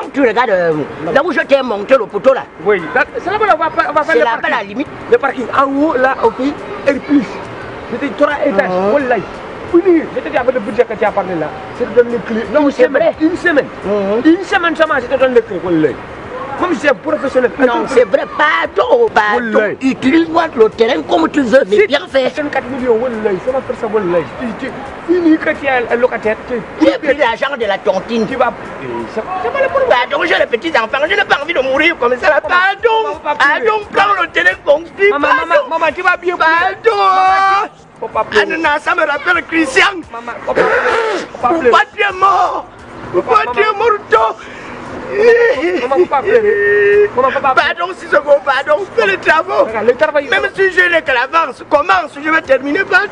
tu regardes là où je t'ai monté le poteau là. Oui, c'est là-bas on va faire le parking. La limite. Le parking en haut, là, au pays, et plus. C'était 3 étages. Wallahi. Oui, je te dis avec le budget que tu as parlé là, c'est de donner les clés. Non, c'est vrai. Une semaine. Une semaine seulement, je te donne les clés. Wallahi. Comme je suis professionnel. Non, c'est vrai, pardon. Utilise-moi le terrain comme tu veux, mais bien fait. 4 millions, wallahi, ça va faire ça, wallahi. Fini que tu es un locataire. J'ai pris l'argent de la tontine. Tu vas. C'est pas le problème. Pardon, j'ai les petits enfants, je n'ai pas envie de mourir comme ça là. Pardon, pardon, prends le terrain construit. Maman, tu vas bien. Pardon. Ananas, ça me rappelle Christian. Maman, pourquoi tu es mort? Pourquoi tu es mort? Maman, faut pas pleurer. Pardon, si c'est bon, pardon, fais le travaux. Même si je l'ai que l'avance, commence, je vais terminer, pardon.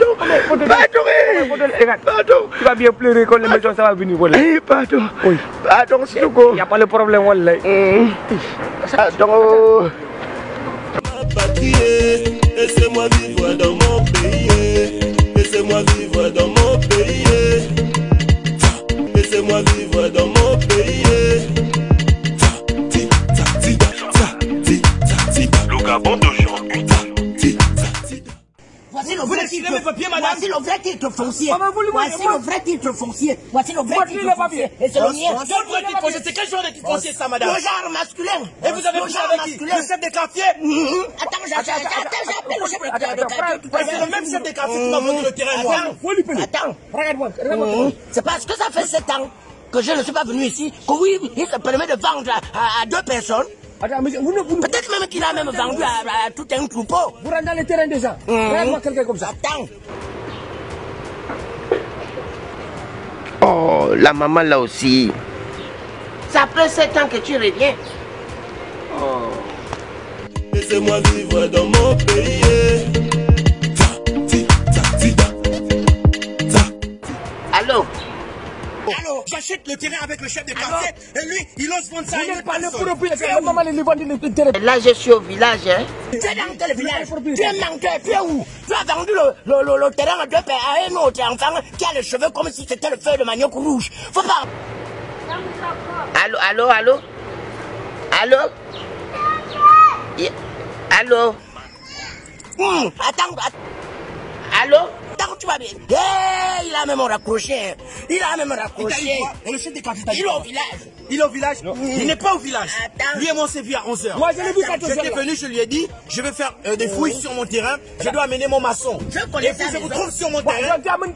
Pardon. Tu vas bien pleurer quand les maisons ça va venir. Pardon. Oui. Pardon, s'il te plaît. Il n'y a pas de problème, wallahi. Pardon. Laissez-moi vivre dans mon pays. Laissez-moi vivre dans mon pays. Laissez-moi vivre dans mon pays. Le Gabon d'aujourd'hui. Voici le vrai titre. Voici le vrai titre foncier. Voici le vrai titre foncier. Voici le vrai titre foncier. Et c'est le mien. C'est quel genre de titre foncier ça, madame? Le genre masculin. Et vous avez pris avec qui? Le chef de quartier? Attends, j'appelle le chef de quartier. C'est le même chef de quartier qui m'a vendu le terrain, moi. Attends, regarde-moi. C'est parce que ça fait 7 ans que je ne suis pas venu ici, que oui, il se permet de vendre à 2 personnes. Peut-être même qu'il a même vendu à tout un troupeau. Vous rentrez dans le terrain déjà. Regarde-moi quelqu'un comme ça. Attends. Oh, la maman là aussi. Ça fait 7 ans que tu reviens. Oh. Laissez-moi vivre dans mon pays. Allô? Alors, j'achète le terrain avec le chef de quartier et lui, il ose vendre ça à une Pas le personne. propriétaire, maman, il vend le terrain. Là, je suis au village. Hein. Tu es dans quel village? Tu es menteur, tu es où? Tu as vendu le terrain à un autre enfant qui a les cheveux comme si c'était le feu de manioc rouge. Faut pas. Allô? Allô? Attends. Allô? Attends, tu vas bien. Il a même raccroché. Et le chef de quartier, il est au village. Il est au village? Il n'est pas au village. Attends. Lui et moi, on s'est vu à 11h. Moi, je l'ai vu quand J'étais venu, je lui ai dit, je vais faire des fouilles sur mon terrain, je dois amener mon maçon. Je connais et puis je vous trouve sur mon terrain.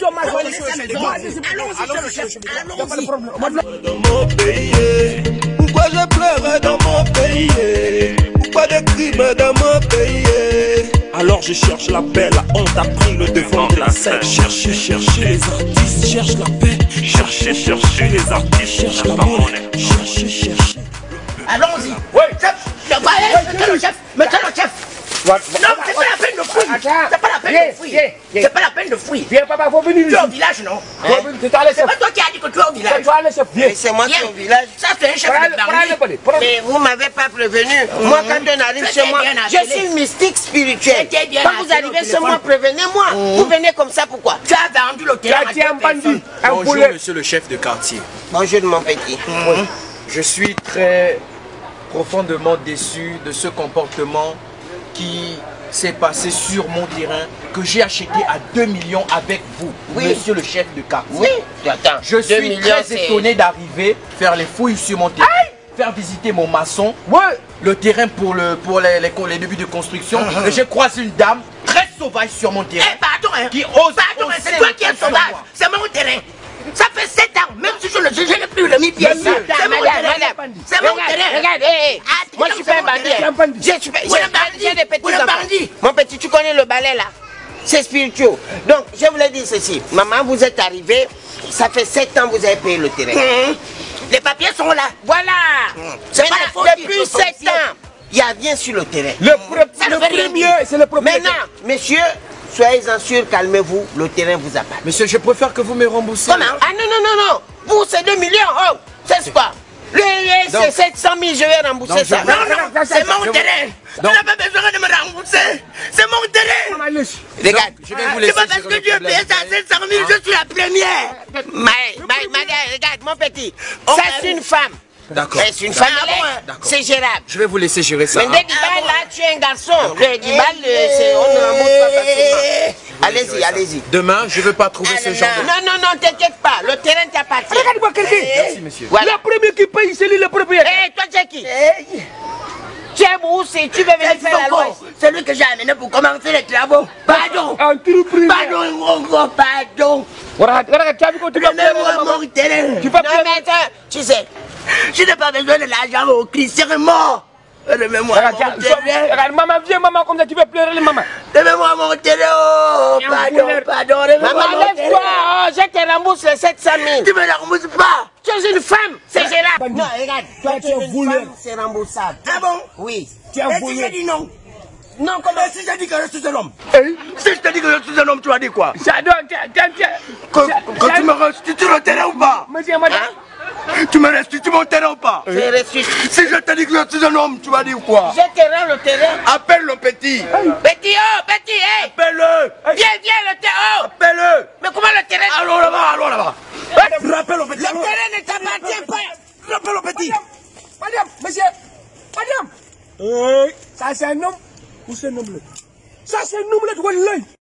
Allons-y. Dans mon pays, pourquoi je pleure dans mon pays? Pourquoi des crimes dans mon pays? Alors je cherche la paix, la honte a pris le devant de la scène. Chercher les artistes, cherche la paix. Chercher les artistes, cherche la monnaie. Chercher. Allons-y. Oui. Chef, c'est le chef. Mais c'est le chef. Non, c'est pas la peine de fouiller. C'est pas la peine de fouiller. C'est pas la peine de fouiller. Viens, papa, faut venir Tu es au village, non? C'est toi le C'est chef. pas toi qui as dit que tu es au village. C'est toi le chef. Viens. C'est moi qui suis au village. Ça, c'est un chef de bandit. Mais vous m'avez pas prévenu. Moi, quand on arrive chez moi, je suis mystique spirituel. Quand vous arrivez chez moi, prévenez-moi. Vous venez comme ça, pourquoi? Tu as vendu le terrain à 2 personnes. Bonjour, monsieur le chef de quartier. Bonjour, mon petit. Je suis très profondément déçu de ce comportement qui s'est passé sur mon terrain que j'ai acheté à 2 millions avec vous, monsieur le chef de quartier. Oui, attends. Je suis très étonné d'arriver, faire les fouilles sur mon terrain, faire visiter mon maçon, le terrain pour les débuts de construction. Et j'ai croisé une dame très sauvage sur mon terrain. Pardon, qui ose. Pardon, c'est toi qui es sauvage. C'est mon terrain. Ça fait 7 ans, même si je n'ai plus le mi-pied. C'est mon terrain. C'est mon terrain. Regarde, moi je suis pas un bandit. Je suis des petits enfants. Mon petit, tu connais le balai là? C'est spirituel. Donc, je voulais dire ceci. Maman, vous êtes arrivée, ça fait 7 ans que vous avez payé le terrain. Les papiers sont là. Voilà. C'est pas la faute. Depuis 7 ans, il n'y a rien sur le terrain. Le premier, c'est le propriétaire. Maintenant, messieurs, soyez-en sûrs, calmez-vous, le terrain vous appartient. Monsieur, je préfère que vous me remboursiez. Comment? Ah non. Vous, c'est 2 millions. Oh, c'est quoi? C'est 700 000, je vais rembourser ça. Non, c'est mon terrain. Tu n'as pas besoin de me rembourser. C'est mon terrain. Regarde, je vais vous laisser. C'est pas parce que tu es payé ça à 700 000, je suis la première. Mais, regarde, mon petit, ça c'est une femme. D'accord. C'est une famille, c'est gérable. Je vais vous laisser gérer ça. Mais dès Dibal, là, tu es un garçon. Le Dibal, on ne remonte pas facilement. Allez-y, allez-y. Demain, je ne veux pas trouver ce genre de... Non, t'inquiète pas. Le terrain t'appartient. Regarde-moi quelqu'un. Merci, monsieur. Voilà. La première qui paye, c'est lui le propriétaire. Hé, toi, tu es qui? Tu es où? Tu veux venir faire la loi? C'est lui que j'ai amené pour commencer les travaux. Pardon. Entreprise. Pardon. Regarde, tu as vu quand tu vas faire Mon terrain. Tu vas Non, mais tu sais. Je n'ai pas besoin de l'argent au Christ, c'est mort. Remets-moi mon terrain. Regarde, maman, viens, maman, comme ça tu vas pleurer, les mamans. Remets-moi mon terrain. Pardon, remets-moi Maman, mon lève-toi. terrain. Je te rembourse les 700 000. Tu me la rembourses pas. Tu es une femme, c'est gérable. Non, regarde, toi, tu es une voleur. femme, c'est remboursable. Ah bon? Oui. Tu es Et si voleur. je dis non? Non, comment? Si je dis que je suis un homme? Hey. Si je te dis que je suis un homme, tu vas dire quoi? J'adore, tiens. Que tu me restitues le terrain ou pas? Monsieur, madame. Tu me restitues mon terrain ou pas? Je restitue. Si je te dis que je suis un homme, tu vas dire quoi? Je te rends le terrain. Appelle le petit. Petit, oh, petit, hé. Appelle-le. Viens, le terrain. Oh. Appelle-le. Mais comment le terrain? Allons là-bas. Rappelle le petit. Le terrain ne t'appartient pas. Rappelle le petit. Madame, monsieur. Madame. Ça, c'est un homme ou c'est un homme? Ça, c'est un homme, là, tu vois l'œil.